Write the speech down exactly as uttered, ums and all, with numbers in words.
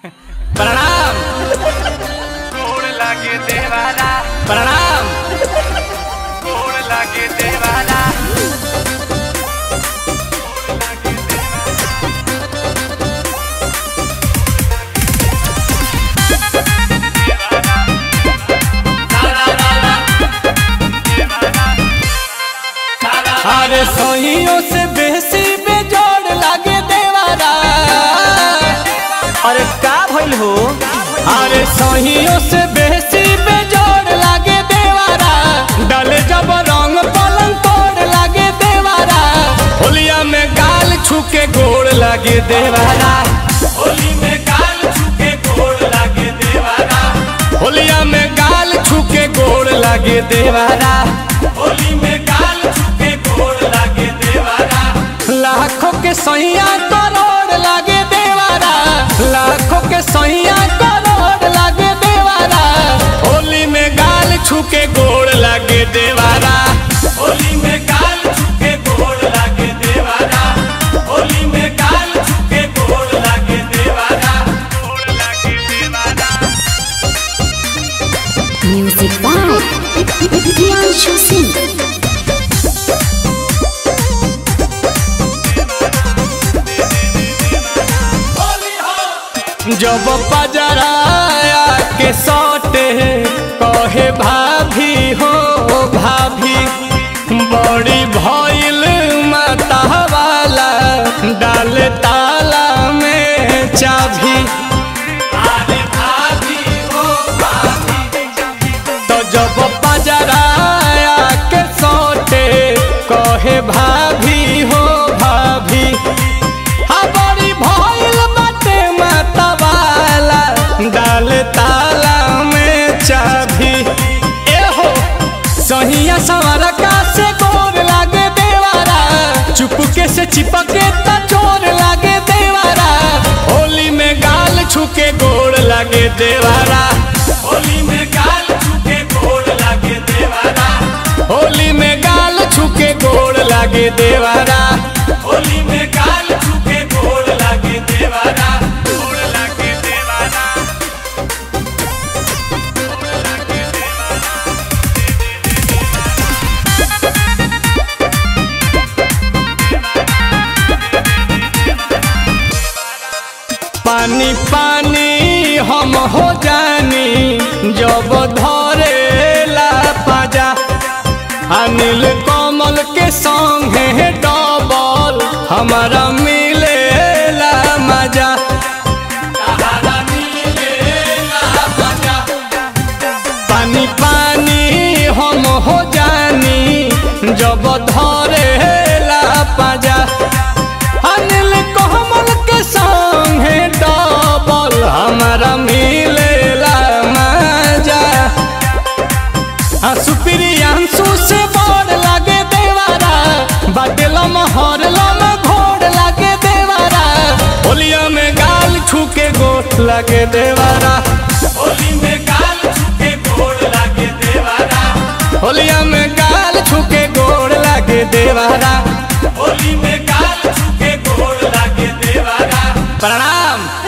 प्रणाम गोड़ लागे देवाना प्रणाम गोड़ लागे देवाना अरे सोहियों से बेसी बेजोड़ लागे देवारा। अरे का भइल हो? अरे सोहियों से बेसी बेजोड़ लागे देवारा। डाले जब रंग पलंग तोड़ लागे देवारा। होलिया में गाल छुके गोड़ लागे देवारा। होली में गाल छुके गोड़ लागे देवारा। होलिया में गाल छुके गोड़ लागे देवारा। होली में गाल छुके गोड़ लागे देवारा। लाखों के सैया करोड़ लागे देवारा। लाखों के सैया करोड़ लागे देवारा। होली में गाल छुके गोड़ लागे देवारा। होली में गाल छुके गोड़ लागे देवारा। होली में गाल छुके गोड़ लागे देवारा। गोड़ लागे देवारा। Music by Priyanshu Singh. जब पजराया के सौटे कहे भाभी हो भाभी। बड़ी भइल माता वाला डाल ताला में चाभी। अरे भाभी हो भाभी। तो जब पजराया के सौटे कहे भाभी हो भाभी। हाँ बड़ी भइल बाटे माता वाला डाल ताला में चाभी। ए हो सहिया सवार का से गोर लागे देवारा। चुपके से चिपके त चोर लागे देवारा। होली में गाल छुके गोड़ लागे देवारा। होली में गाल छुके गोड़ लागे देवारा। होली में गाल छुके गोड़ लागे देवारा। होली में गाल छुके गोड़ लागे देवारा। गोड़ लागे देवारा। पानी पानी हम हो जानी जब धरे ला पाजा। अनिल कमल के संगे डबल हमारा मिले ला मजा। तारा मिलेला मजा। पानी पानी हम हो जानी जब धरे ला पाजा। अनिल कमल के संगे डबल हमारा मिले ला मजा। सुप्रियांशु से बड़ लागे देवारा। बाटेलम हरलम घोड़ लागे देवारा। होलिया में गाल छुके गोड़ लागे देवारा। होली में गाल छुके गोड़ लागे देवारा। होलिया में गाल छुके गोड़ लागे देवारा। होली में गाल छुके गोड़ लागे देवारा। प्रणाम।